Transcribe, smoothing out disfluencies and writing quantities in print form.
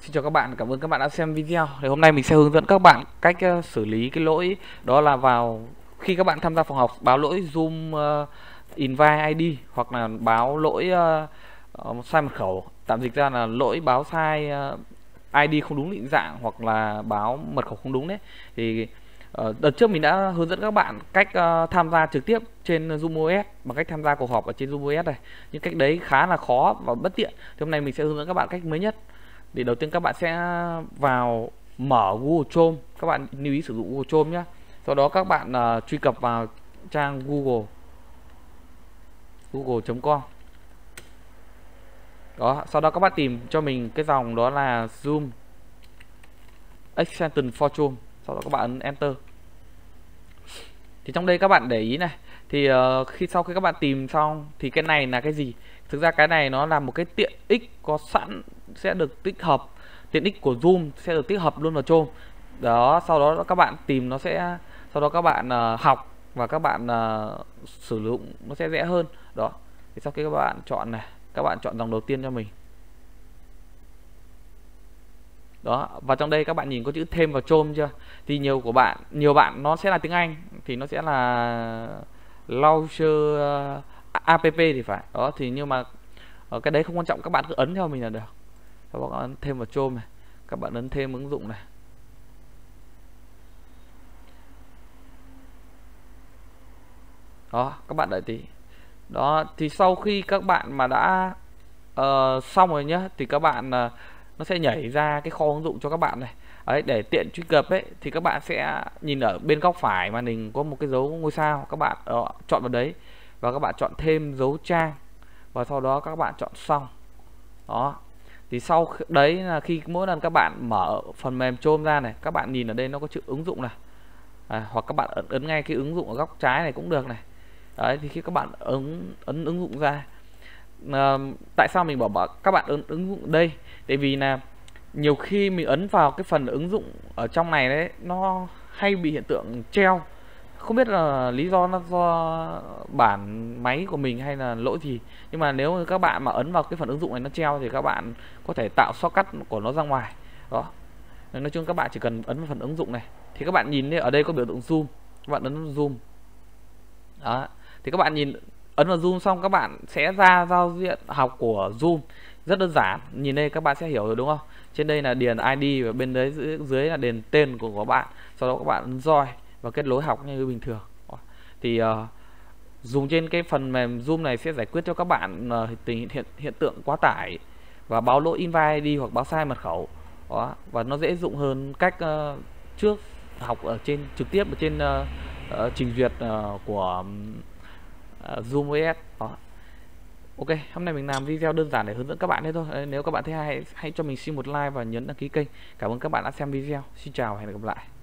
Xin chào các bạn, cảm ơn các bạn đã xem video. Thì hôm nay mình sẽ hướng dẫn các bạn cách xử lý cái lỗi đó là vào khi các bạn tham gia phòng học báo lỗi Zoom invite ID hoặc là báo lỗi sai mật khẩu, tạm dịch ra là lỗi báo sai ID không đúng định dạng hoặc là báo mật khẩu không đúng đấy. Thì đợt trước mình đã hướng dẫn các bạn cách tham gia trực tiếp trên Zoom OS bằng cách tham gia cuộc họp ở trên Zoom OS này. Nhưng cách đấy khá là khó và bất tiện. Thì hôm nay mình sẽ hướng dẫn các bạn cách mới nhất. Thì đầu tiên các bạn sẽ vào mở Google Chrome, các bạn lưu ý sử dụng Google Chrome nhé. Sau đó các bạn truy cập vào trang google.com. Đó, sau đó các bạn tìm cho mình cái dòng đó là Zoom Extension for Chrome. Sau đó các bạn ấn Enter. Thì trong đây các bạn để ý này, thì sau khi các bạn tìm xong thì cái này là cái gì? Thực ra cái này nó là một cái tiện ích có sẵn, sẽ được tích hợp, tiện ích của Zoom sẽ được tích hợp luôn vào Chrome. Đó, sau đó các bạn tìm nó sẽ, sau đó các bạn học và các bạn sử dụng nó sẽ dễ hơn. Đó. Thì sau khi các bạn chọn này, các bạn chọn dòng đầu tiên cho mình. Đó, và trong đây các bạn nhìn có chữ thêm vào Chrome chưa? Thì nhiều bạn nó sẽ là tiếng Anh, thì nó sẽ là launcher app thì phải. Đó, thì nhưng mà cái đấy không quan trọng, các bạn cứ ấn theo mình là được. Các bạn ấn thêm vào Chrome này, các bạn ấn thêm ứng dụng này. Đó, các bạn đợi tí. Đó, thì sau khi các bạn mà đã xong rồi nhá, thì các bạn nó sẽ nhảy ra cái kho ứng dụng cho các bạn này. Đấy, để tiện truy cập ấy thì các bạn sẽ nhìn ở bên góc phải màn hình có một cái dấu ngôi sao, các bạn chọn vào đấy và các bạn chọn thêm dấu trang và sau đó các bạn chọn xong. Đó, thì sau đấy là khi mỗi lần các bạn mở phần mềm Chrome ra này, các bạn nhìn ở đây nó có chữ ứng dụng này, hoặc các bạn ấn ngay cái ứng dụng ở góc trái này cũng được này. Đấy, thì khi các bạn ấn ứng dụng ra, tại sao mình bảo các bạn ấn ứng dụng đây? Tại vì là nhiều khi mình ấn vào cái phần ứng dụng ở trong này đấy, nó hay bị hiện tượng treo. Không biết là lý do nó do bản máy của mình hay là lỗi gì, nhưng mà nếu các bạn mà ấn vào cái phần ứng dụng này nó treo thì các bạn có thể tạo shortcut của nó ra ngoài. Đó, nói chung các bạn chỉ cần ấn vào phần ứng dụng này thì các bạn nhìn thấy ở đây có biểu tượng zoom, các bạn ấn zoom. Đó, thì các bạn nhìn ấn vào zoom xong các bạn sẽ ra giao diện học của Zoom, rất đơn giản. Nhìn đây các bạn sẽ hiểu rồi đúng không? Trên đây là điền ID và bên dưới là điền tên của các bạn. Sau đó các bạn ấn join và kết nối học như bình thường. Thì dùng trên cái phần mềm Zoom này sẽ giải quyết cho các bạn hiện tượng quá tải và báo lỗi invite ID hoặc báo sai mật khẩu. Đó, và nó dễ dụng hơn cách trước học ở trên trực tiếp ở trên trình duyệt của Zoom OS. Đó. Ok, hôm nay mình làm video đơn giản để hướng dẫn các bạn thế thôi. Nếu các bạn thấy hay, hãy cho mình xin một like và nhấn đăng ký kênh. Cảm ơn các bạn đã xem video. Xin chào và hẹn gặp lại.